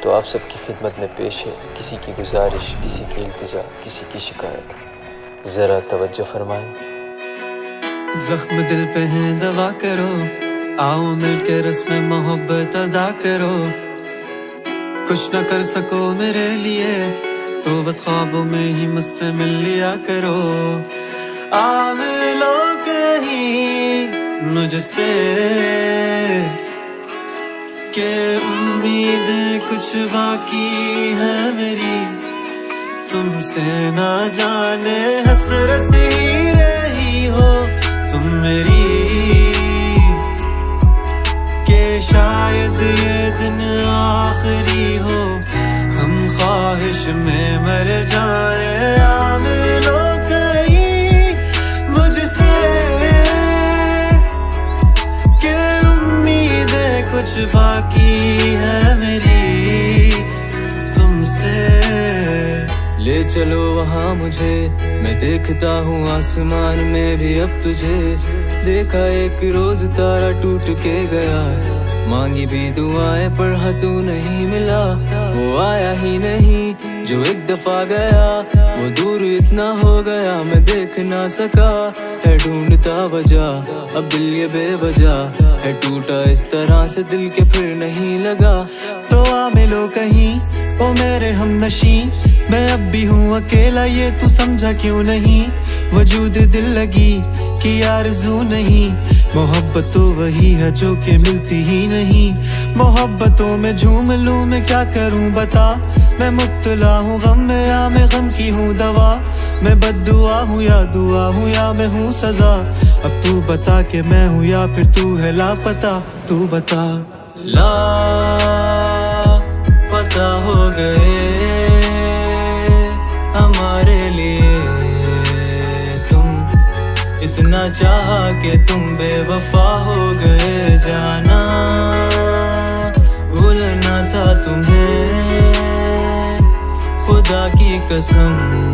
तो आप सबकी खिदमत में पेश है किसी की गुजारिश, किसी की इल्तिजा, किसी की शिकायत, ज़रा तवज्जो फरमाएं। ज़ख्म दिल पे है दवा करो, आओ मिलकर रस्म मोहब्बत अदा करो। कुछ न कर सको मेरे लिए तो बस ख्वाबों में ही मुझसे मिल लिया करो। आ मिलो कहीं मुझसे के उम्मीदें कुछ बाकी है मेरी, तुमसे ना जाने हसरत ही रही हो तुम मेरी, के शायद ये दिन आखिरी हो, हम ख्वाहिश में मर जाए। आ मिलो कहीं मुझसे के उम्मीदें कुछ बाकी है मेरी तुमसे। ले चलो वहाँ मुझे, मैं देखता हूँ आसमान में भी अब तुझे। देखा एक रोज तारा टूट के गया, मांगी भी दुआएं पर तू नहीं मिला। वो आया ही नहीं जो एक दफा गया, वो दूर इतना हो गया मैं देख ना सका। है ढूंढता वजह अब दिल ये बेवजह है टूटा, इस तरह से दिल के फिर नहीं लगा। तो आ मिलो कहीं ओ मेरे हमनशी, मैं अब भी हूँ अकेला ये तू समझा क्यों नहीं। वजूद दिल लगी कि आरज़ू नहीं, मोहब्बत तो वही है जो कि मिलती ही नहीं। मोहब्बतों में झूम लूं मैं क्या करूं बता, मैं मुब्तला हूँ गम में या मैं गम की हूँ दवा। मैं बद्दुआ हूँ या दुआ हूँ या मैं हूँ सजा। अब तू बता के मैं हूँ या फिर तू है लापता, तू बता। लापता हो गए हमारे लिए तुम, इतना चाहा कि तुम बेवफा हो गए। जाना भूलना था तुम्हें खुदा की कसम,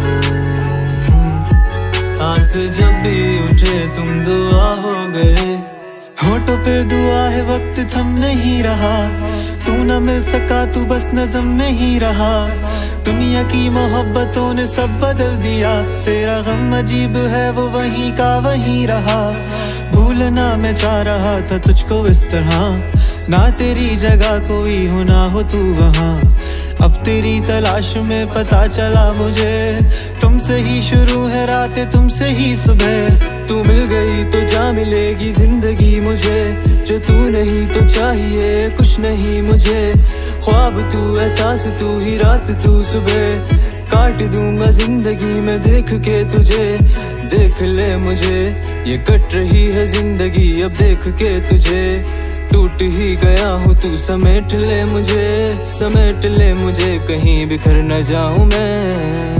हाथ जब भी उठे तुम दुआ हो गए। होठों पे दुआ है वक्त थम नहीं रहा, तू न मिल सका तू बस नज़म में ही रहा। दुनिया की मोहब्बतों ने सब बदल दिया, तेरा गम अजीब है वो वहीं का वहीं रहा। भूलना मैं चाह रहा था तुझको इस तरह, ना तेरी जगह कोई हो ना हो तू वहाँ। अब तेरी तलाश में पता चला मुझे, तुमसे ही शुरू है रातें तुमसे ही सुबह। तू मिल गई तो जा मिलेगी जिंदगी मुझे, जो तू नहीं तो चाहिए कुछ नहीं मुझे। ख्वाब तू एहसास तू ही रात तू सुबह, काट दूंगा जिंदगी में देख के तुझे। देख ले मुझे ये कट रही है जिंदगी अब देख के तुझे। टूट ही गया हूँ तू समेट ले मुझे, समेट ले मुझे कहीं बिखर न जाऊं मैं।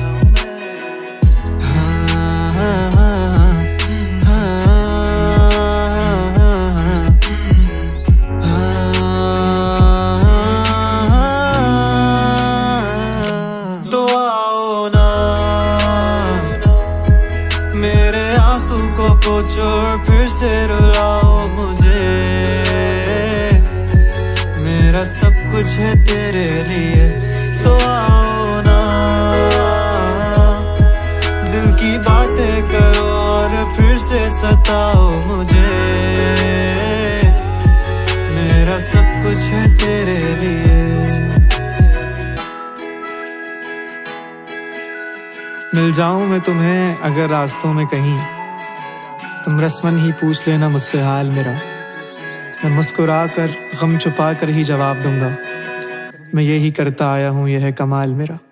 तो आओ ना मेरे आंसू को पोंछो और फिर से रुलाओ मुझे। मेरा सब कुछ है तेरे लिए, तो आओ ना दिल की बातें करो और फिर से सताओ मुझे। मेरा सब कुछ है तेरे लिए। मिल जाऊं मैं तुम्हें अगर रास्तों में कहीं, तुम रस्मन ही पूछ लेना मुझसे हाल मेरा। मैं मुस्कुरा कर गम छुपा कर ही जवाब दूंगा, मैं यही करता आया हूँ यह है कमाल मेरा।